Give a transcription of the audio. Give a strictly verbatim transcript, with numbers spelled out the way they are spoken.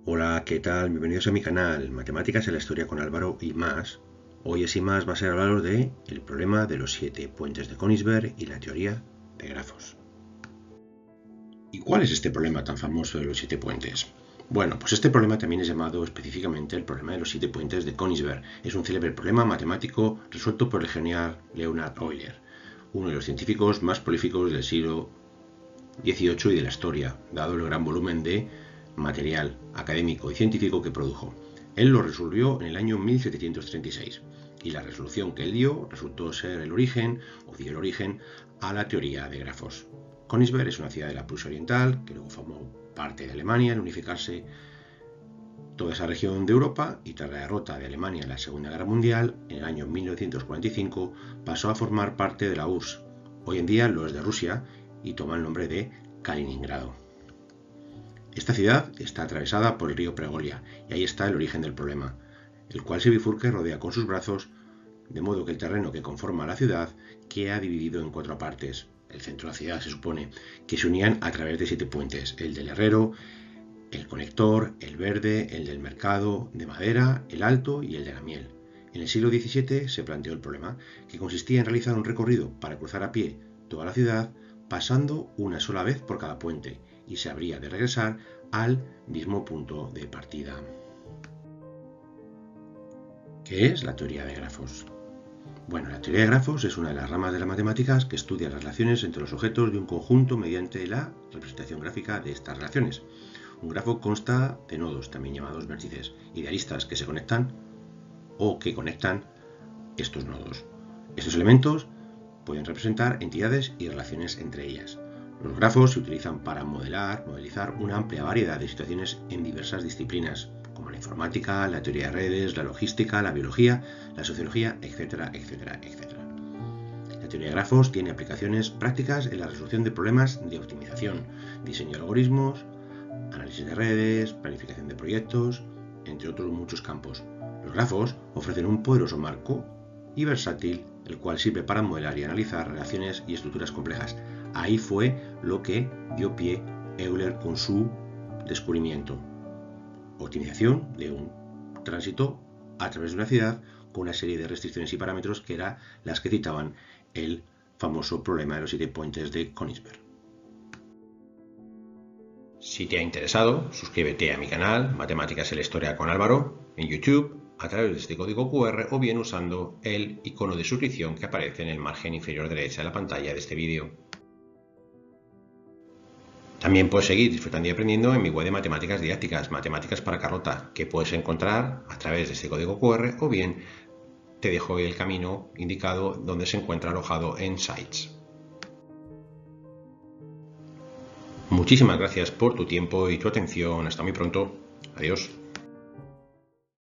Hola, ¿qué tal? Bienvenidos a mi canal, Matemáticas en la Historia con Álvaro y más. Hoy es y más va a ser hablaros de el problema de los siete puentes de Königsberg y la teoría de grafos. ¿Y cuál es este problema tan famoso de los siete puentes? Bueno, pues este problema también es llamado específicamente el problema de los siete puentes de Königsberg. Es un célebre problema matemático resuelto por el genial Leonhard Euler, uno de los científicos más prolíficos del siglo dieciocho y de la historia, dado el gran volumen de material académico y científico que produjo. Él lo resolvió en el año mil setecientos treinta y seis y la resolución que él dio resultó ser el origen, o dio el origen, a la teoría de grafos. Königsberg es una ciudad de la Prusia Oriental que luego formó parte de Alemania al unificarse toda esa región de Europa, y tras la derrota de Alemania en la Segunda Guerra Mundial, en el año mil novecientos cuarenta y cinco pasó a formar parte de la U R S S. Hoy en día lo es de Rusia y toma el nombre de Kaliningrado. Esta ciudad está atravesada por el río Pregolia y ahí está el origen del problema, el cual se bifurca y rodea con sus brazos, de modo que el terreno que conforma la ciudad queda dividido en cuatro partes. El centro de la ciudad se supone que se unían a través de siete puentes: el del Herrero, el Conector, el Verde, el del Mercado de Madera, el Alto y el de la Miel. En el siglo diecisiete se planteó el problema, que consistía en realizar un recorrido para cruzar a pie toda la ciudad, pasando una sola vez por cada puente, y se habría de regresar al mismo punto de partida. ¿Qué es la teoría de grafos? Bueno, la teoría de grafos es una de las ramas de las matemáticas que estudia las relaciones entre los objetos de un conjunto mediante la representación gráfica de estas relaciones. Un grafo consta de nodos, también llamados vértices, y de aristas que se conectan o que conectan estos nodos. Estos elementos pueden representar entidades y relaciones entre ellas. Los grafos se utilizan para modelar, modelizar una amplia variedad de situaciones en diversas disciplinas, como la informática, la teoría de redes, la logística, la biología, la sociología, etcétera, etcétera, etcétera. La teoría de grafos tiene aplicaciones prácticas en la resolución de problemas de optimización, diseño de algoritmos, análisis de redes, planificación de proyectos, entre otros muchos campos. Los grafos ofrecen un poderoso marco y versátil, el cual sirve para modelar y analizar relaciones y estructuras complejas. Ahí fue lo que dio pie Euler con su descubrimiento: optimización de un tránsito a través de una ciudad con una serie de restricciones y parámetros que eran las que citaban el famoso problema de los siete puentes de Königsberg. Si te ha interesado, suscríbete a mi canal Matemáticas en la Historia con Álvaro en YouTube a través de este código cu erre o bien usando el icono de suscripción que aparece en el margen inferior derecha de la pantalla de este vídeo. También puedes seguir disfrutando y aprendiendo en mi web de matemáticas didácticas, Matemáticas para Carlota, que puedes encontrar a través de este código cu erre o bien te dejo el camino indicado donde se encuentra alojado en Sites. Muchísimas gracias por tu tiempo y tu atención. Hasta muy pronto. Adiós.